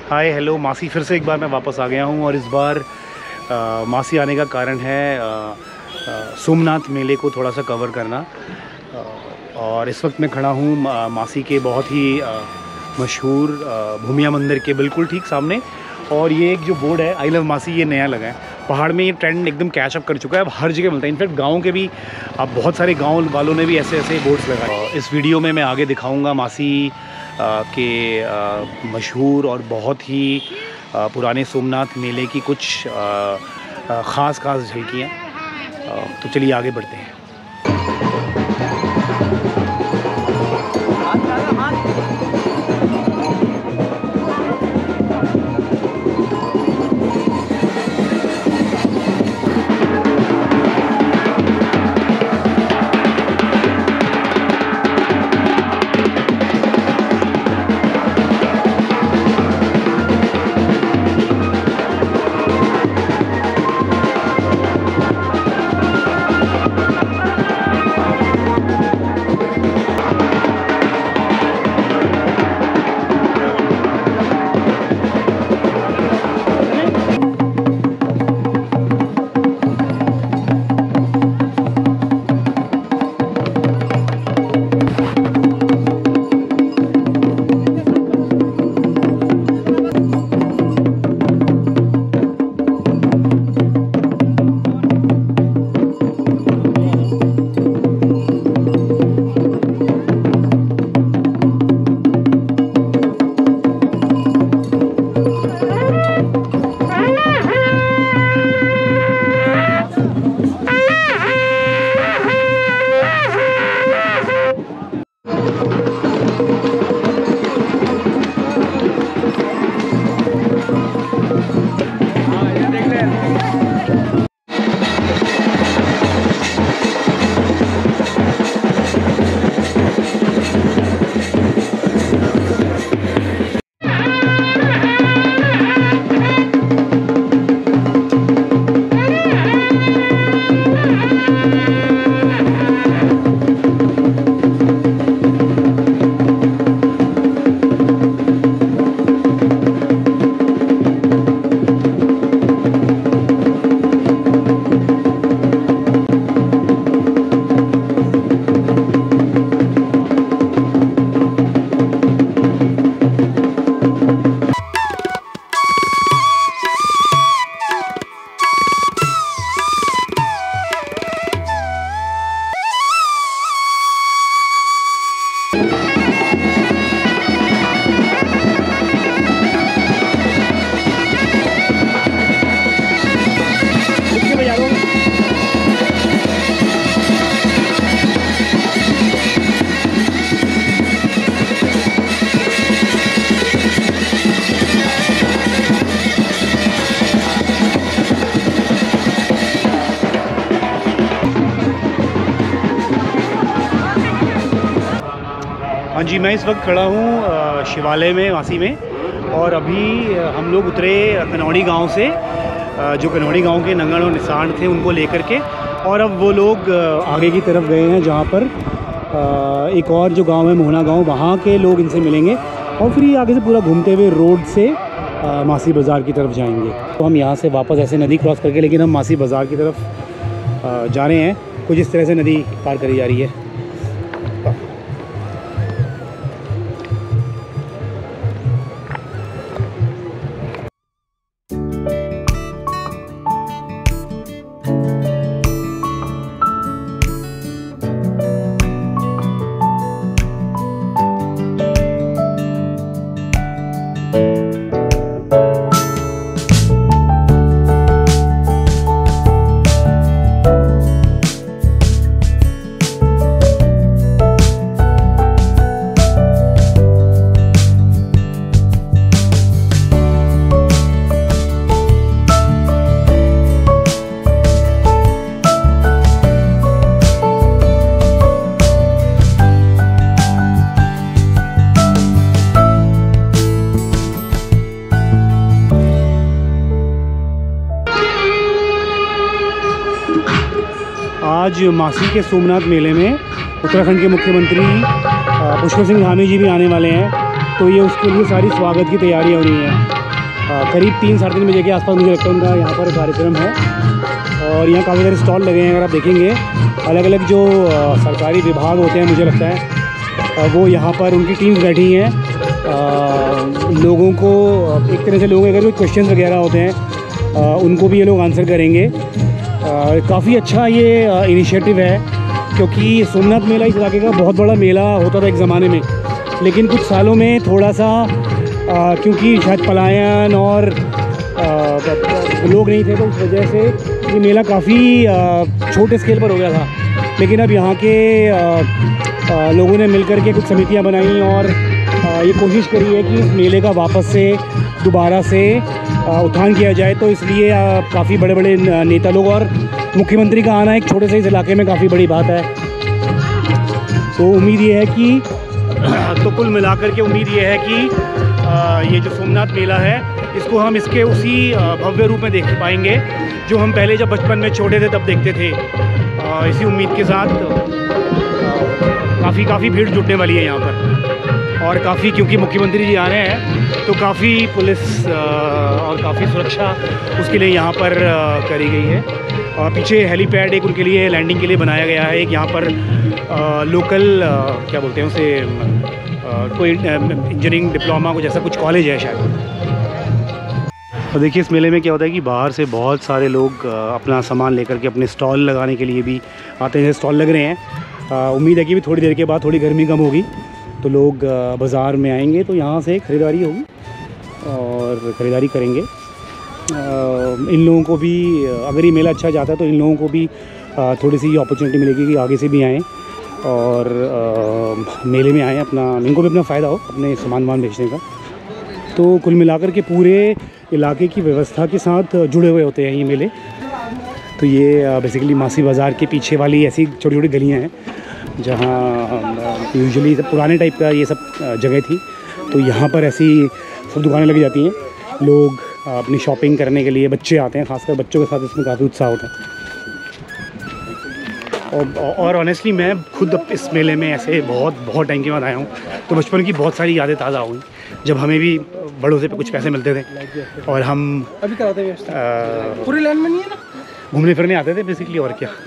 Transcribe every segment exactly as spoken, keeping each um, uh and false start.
Hi hello मासी, फिर से एक बार मैं वापस आ गया हूँ और इस बार आ, मासी आने का कारण है आ, आ, सोमनाथ मेले को थोड़ा सा कवर करना। आ, और इस वक्त मैं खड़ा हूँ मा, मासी के बहुत ही आ, मशहूर भूमिया मंदिर के बिल्कुल ठीक सामने। और ये एक जो बोर्ड है आई लव मासी, ये नया लगा है। पहाड़ में ये ट्रेंड एकदम कैच अप कर चुका है, अब हर जगह मिलता है। इनफैक्ट गाँव के भी अब बहुत सारे गाँव वालों ने भी ऐसे ऐसे बोर्ड्स लगाए। इस वीडियो में मैं आगे दिखाऊँगा मासी आ, के आ, मशहूर और बहुत ही आ, पुराने सोमनाथ मेले की कुछ ख़ास ख़ास झलकियाँ। तो चलिए आगे बढ़ते हैं। हाँ जी, मैं इस वक्त खड़ा हूँ शिवालय में मासी में। और अभी हम लोग उतरे कनौड़ी गांव से, जो कनौड़ी गांव के नंगड़ और निशान थे उनको लेकर के। और अब वो लोग आगे की तरफ गए हैं जहाँ पर एक और जो गांव है मोहना गांव, वहाँ के लोग इनसे मिलेंगे और फिर ये आगे से पूरा घूमते हुए रोड से मासी बाज़ार की तरफ जाएंगे। तो हम यहाँ से वापस ऐसे नदी क्रॉस करके, लेकिन हम मासी बाज़ार की तरफ जा रहे हैं। कुछ इस तरह से नदी पार करी जा रही है। आज मासी के सोमनाथ मेले में उत्तराखंड के मुख्यमंत्री पुष्कर सिंह धामी जी भी आने वाले हैं, तो ये उसके लिए सारी स्वागत की तैयारियां हो रही हैं। करीब तीन साढ़े तीन बजे के आसपास मुझे लगता है उनका यहाँ पर कार्यक्रम है। और यहाँ काफ़ी सारे स्टॉल लगे हैं। अगर आप देखेंगे अलग अलग जो आ, सरकारी विभाग होते हैं, मुझे लगता है आ, वो यहाँ पर उनकी टीम्स बैठी हैं। लोगों को एक तरह से लोग अगर कोई क्वेश्चन वगैरह होते हैं आ, उनको भी ये लोग आंसर करेंगे। काफ़ी अच्छा ये इनिशिएटिव है, क्योंकि सोमनाथ मेला इस इलाके का बहुत बड़ा मेला होता था एक ज़माने में, लेकिन कुछ सालों में थोड़ा सा आ, क्योंकि शायद पलायन और आ, लोग नहीं थे, तो उस वजह से ये मेला काफ़ी छोटे स्केल पर हो गया था। लेकिन अब यहाँ के आ, आ, लोगों ने मिलकर के कुछ समितियाँ बनाई और आ, ये कोशिश करी है कि इस मेले का वापस से दोबारा से आ, उत्थान किया जाए। तो इसलिए काफ़ी बड़े बड़े नेता लोग और मुख्यमंत्री का आना एक छोटे से इस इलाके में काफ़ी बड़ी बात है। तो उम्मीद ये है कि तो कुल मिलाकर के उम्मीद ये है कि आ, ये जो सोमनाथ मेला है इसको हम इसके उसी भव्य रूप में देख पाएंगे जो हम पहले जब बचपन में छोटे थे तब देखते थे। आ, इसी उम्मीद के साथ काफ़ी काफ़ी भीड़ जुटने वाली है यहाँ पर। और काफ़ी क्योंकि मुख्यमंत्री जी आ रहे हैं तो काफ़ी पुलिस आ, और काफ़ी सुरक्षा उसके लिए यहाँ पर आ, करी गई है। और पीछे हेलीपैड एक उनके लिए लैंडिंग के लिए बनाया गया है। एक यहाँ पर आ, लोकल आ, क्या बोलते हैं उसे, कोई इंजीनियरिंग डिप्लोमा को जैसा कुछ कॉलेज है शायद। और देखिए इस मेले में क्या होता है कि बाहर से बहुत सारे लोग अपना सामान लेकर के अपने स्टॉल लगाने के लिए भी आते हैं। स्टॉल लग रहे हैं। उम्मीद है कि भी थोड़ी देर के बाद थोड़ी गर्मी कम होगी तो लोग बाज़ार में आएंगे, तो यहाँ से ख़रीदारी होगी और ख़रीदारी करेंगे। इन लोगों को भी अगर ये मेला अच्छा जाता है तो इन लोगों को भी थोड़ी सी अपॉर्चुनिटी मिलेगी कि आगे से भी आएँ और आ, मेले में आएँ, अपना इनको भी अपना फ़ायदा हो अपने सामान वामान बेचने का। तो कुल मिलाकर के पूरे इलाके की व्यवस्था के साथ जुड़े हुए होते हैं ये मेले। तो ये बेसिकली मासी बाज़ार के पीछे वाली ऐसी छोटी छोटी गलियाँ हैं जहाँ यूजुअली सब पुराने टाइप का ये सब जगह थी। तो यहाँ पर ऐसी सब दुकानें लगी जाती हैं। लोग अपनी शॉपिंग करने के लिए, बच्चे आते हैं, खासकर बच्चों के साथ इसमें काफ़ी उत्साह होता है। और ऑनेस्टली मैं खुद इस मेले में ऐसे बहुत बहुत टाइम के बाद आया हूँ, तो बचपन की बहुत सारी यादें ताज़ा हुई जब हमें भी बड़ों से कुछ पैसे मिलते थे और हम अभी कराते हैं पूरी लाइन में नहीं है ना, घूमने फिरने आते थे बेसिकली। और क्या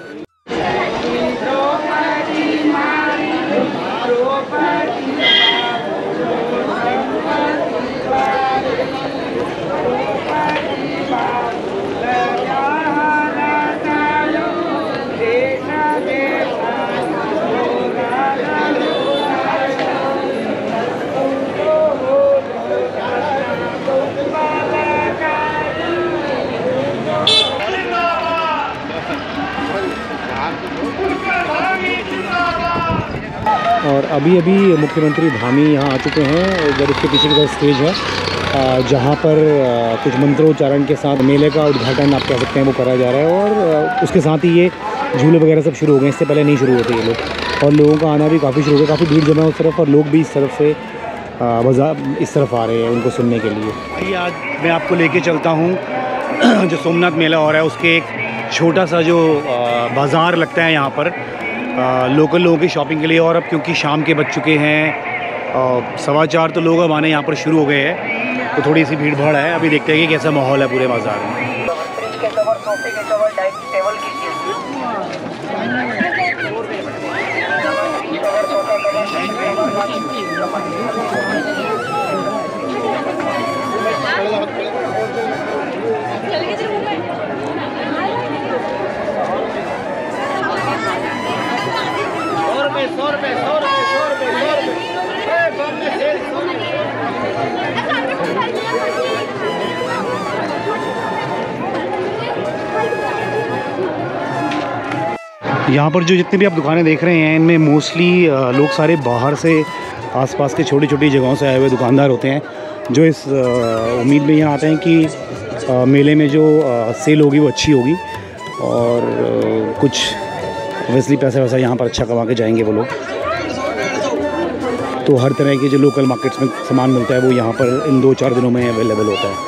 और अभी अभी मुख्यमंत्री धामी यहाँ आ चुके हैं। इधर उसके पीछे की तरफ स्टेज है जहाँ पर कुछ मंत्रोच्चारण के साथ मेले का उद्घाटन आप कह सकते हैं वो करा जा रहा है। और उसके साथ ही ये झूले वगैरह सब शुरू हो गए, इससे पहले नहीं शुरू होते ये लोग। और लोगों का आना भी काफ़ी शुरू हो गया, काफ़ी भीड़ जमा है उस तरफ और लोग भी इस तरफ से बाजार इस तरफ आ रहे हैं उनको सुनने के लिए। आइए आज मैं आपको लेके चलता हूँ जो सोमनाथ मेला हो रहा है उसके एक छोटा सा जो बाज़ार लगता है यहाँ पर आ, लोकल लोगों की शॉपिंग के लिए। और अब क्योंकि शाम के बज चुके हैं सवा चार, तो लोग अब आने यहाँ पर शुरू हो गए हैं, तो थोड़ी सी भीड़ भाड़ है। अभी देखते हैं कि कैसा माहौल है पूरे बाज़ार में। सौ रुपये सौ रुपये सौ रुपये सौ रुपये। यहाँ पर जो जितने भी आप दुकानें देख रहे हैं इनमें मोस्टली लोग सारे बाहर से आसपास के छोटी छोटी जगहों से आए हुए दुकानदार होते हैं, जो इस उम्मीद में यहाँ आते हैं कि आ, मेले में जो आ, सेल होगी वो अच्छी होगी और आ, कुछ ऑब्वियसली पैसा वैसा यहाँ पर अच्छा कमा के जाएंगे वो लोग। तो हर तरह के जो लोकल मार्केट्स में सामान मिलता है वो यहाँ पर इन दो चार दिनों में अवेलेबल होता है।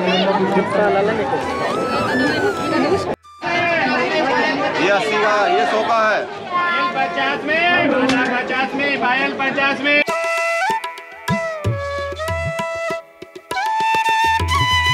ये अस्सी का, ये सौ का है। पचास में, पचास में, पायल पचास में।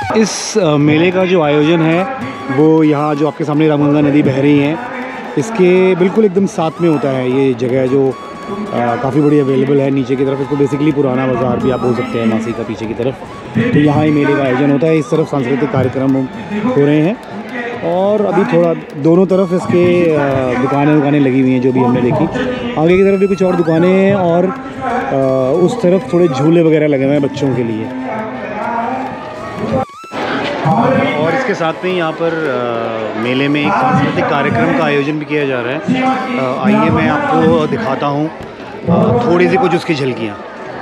इस मेले का जो आयोजन है वो यहाँ जो आपके सामने रामगंगा नदी बह रही है इसके बिल्कुल एकदम साथ में होता है। ये जगह जो काफ़ी बड़ी अवेलेबल है नीचे की तरफ, इसको बेसिकली पुराना बाज़ार भी आप बोल सकते हैं मासी का पीछे की तरफ। तो यहाँ ही मेले का आयोजन होता है। इस तरफ सांस्कृतिक कार्यक्रम हो रहे हैं और अभी थोड़ा दोनों तरफ इसके दुकानें दुकानें लगी हुई हैं जो भी हमने देखी। आगे की तरफ भी कुछ और दुकानें हैं और उस तरफ थोड़े झूले वगैरह लगे हुए हैं बच्चों के लिए। और इसके साथ में यहाँ पर आ, मेले में एक सांस्कृतिक कार्यक्रम का आयोजन भी किया जा रहा है। आइए मैं आपको दिखाता हूँ थोड़ी सी कुछ उसकी झलकियाँ।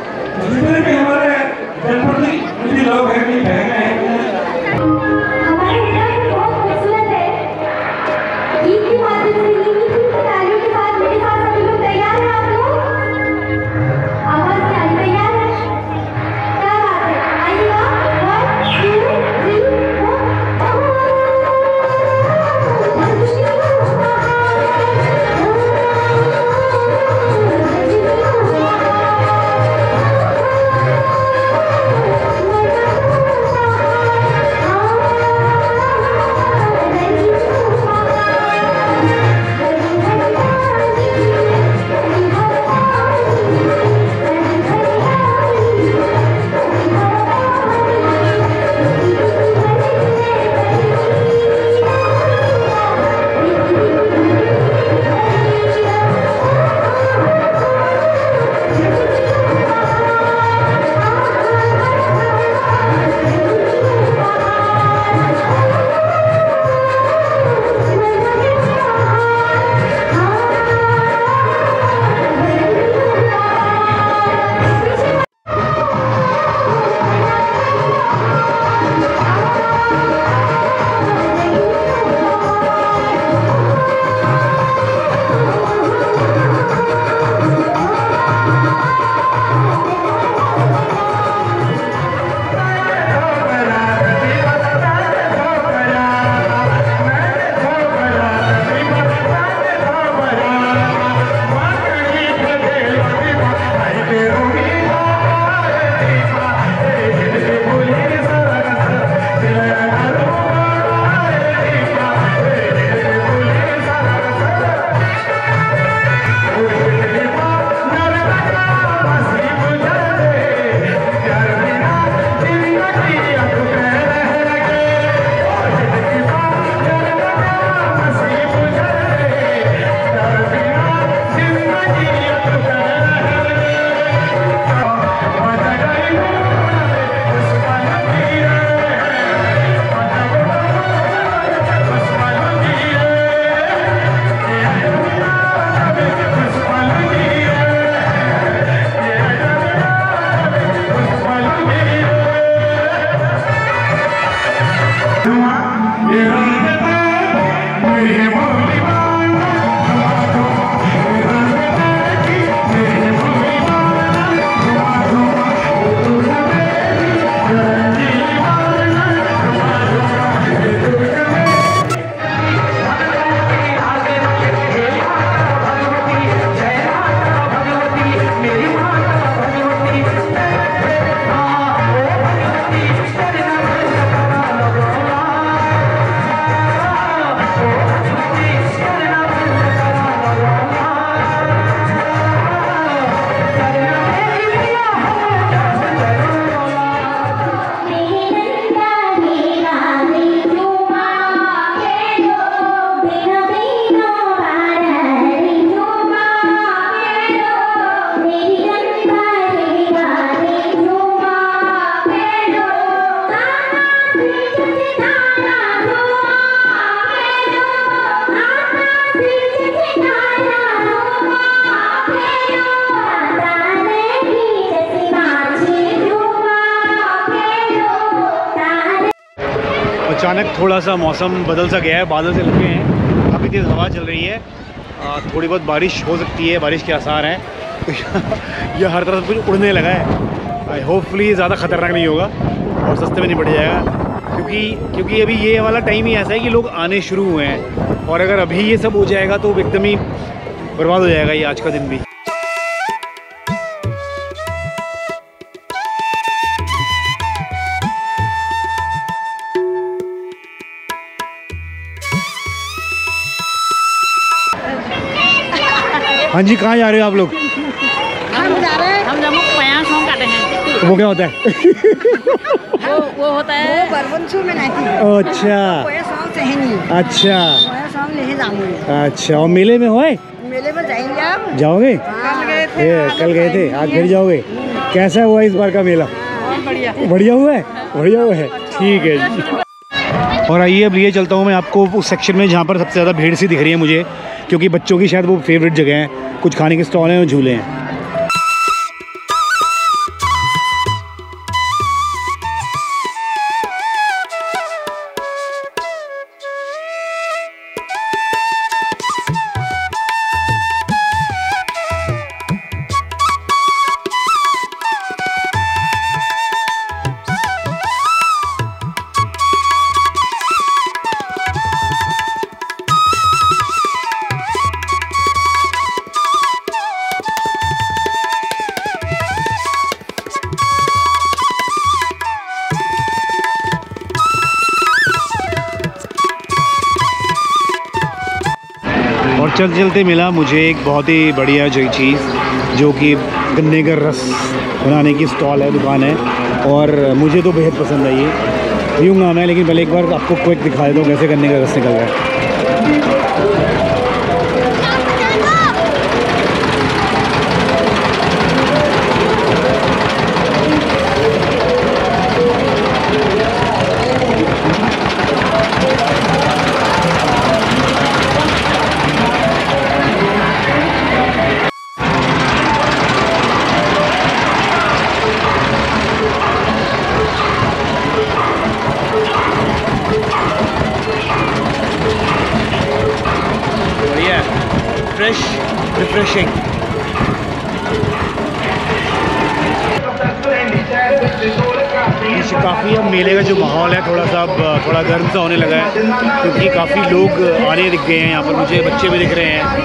अचानक थोड़ा सा मौसम बदल सा गया है, बादल से लगे हैं, काफ़ी तेज़ हवा चल रही है, आ, थोड़ी बहुत बारिश हो सकती है, बारिश के आसार हैं। तो यह हर तरफ कुछ उड़ने लगा है। आई होपफुली ज़्यादा ख़तरनाक नहीं होगा और सस्ते में नहीं पड़ जाएगा, क्योंकि क्योंकि अभी ये वाला टाइम ही ऐसा है कि लोग आने शुरू हुए हैं और अगर अभी ये सब हो जाएगा तो एकदम ही बर्बाद हो जाएगा ये आज का दिन भी। हाँ जी, कहाँ जा रहे हो आप लोग? हम जा रहे हैं, हम जम्मू पयां सॉन्ग करते हैं। वो क्या होता है? वो वो होता है बरबंसू में नहीं। अच्छा पयां सॉन्ग से है नहीं। अच्छा पयां सॉन्ग नहीं जाऊंगी। अच्छा, और मेले में होए? मेले में जाएंगे आप? जाओगे? कल गए थे। ये कल गए थे, आज फिर जाओगे? कैसा हुआ इस बार का मेला? बढ़िया बढ़िया हुआ है, बढ़िया हुआ है, ठीक है जी। और आइए अब लिए चलता हूँ मैं आपको उस सेक्शन में जहाँ पर सबसे ज़्यादा भीड़ सी दिख रही है मुझे, क्योंकि बच्चों की शायद वो फेवरेट जगह है। कुछ खाने के स्टॉल हैं और झूले हैं। और चलते चलते मिला मुझे एक बहुत ही बढ़िया जो चीज़, जो कि गन्ने का रस बनाने की स्टॉल है, दुकान है, और मुझे तो बेहद पसंद आई है। पीऊँगा मैं, लेकिन पहले एक बार आपको क्विक दिखा देता हूँ कैसे गन्ने का रस निकल रहा है। Fresh, refreshing. काफ़ी अब मेले का जो माहौल है थोड़ा सा अब थोड़ा गर्म सा होने लगा है, क्योंकि काफ़ी लोग आने दिख गए हैं यहाँ पर। मुझे बच्चे भी दिख रहे हैं।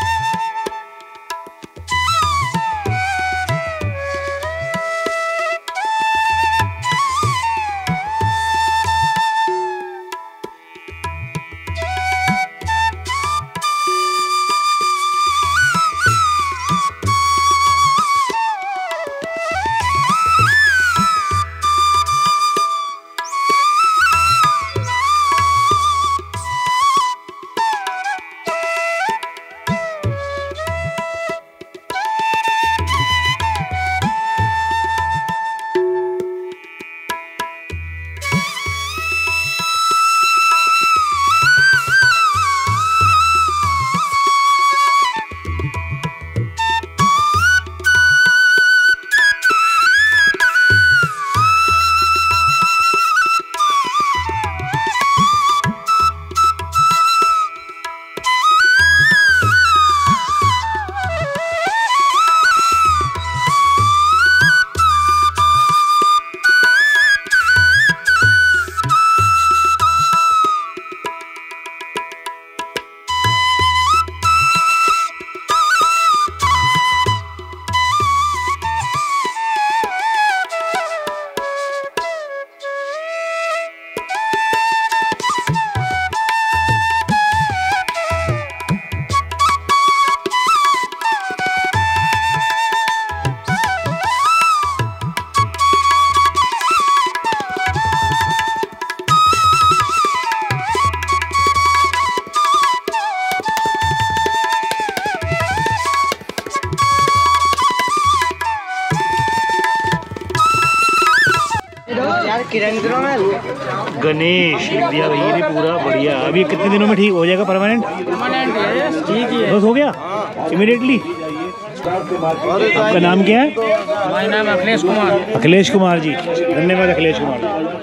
गणेश लिख दिया भैया ने पूरा बढ़िया। अभी कितने दिनों में ठीक हो जाएगा? परमानेंट ठीक है, बस हो गया इमीडिएटली। आपका नाम क्या है? मेरा नाम अखिलेश कुमार। अखिलेश कुमार जी, धन्यवाद अखिलेश कुमार।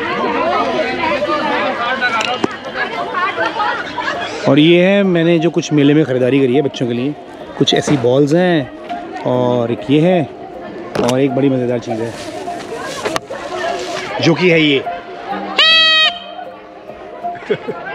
और ये है मैंने जो कुछ मेले में ख़रीदारी करी है बच्चों के लिए। कुछ ऐसी बॉल्स हैं और एक ये है, और एक बड़ी मज़ेदार चीज़ है जो कि है ये